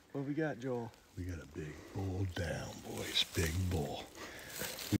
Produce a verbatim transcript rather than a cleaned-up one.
What we got, Joel? We got a big bull down, boys. Big bull.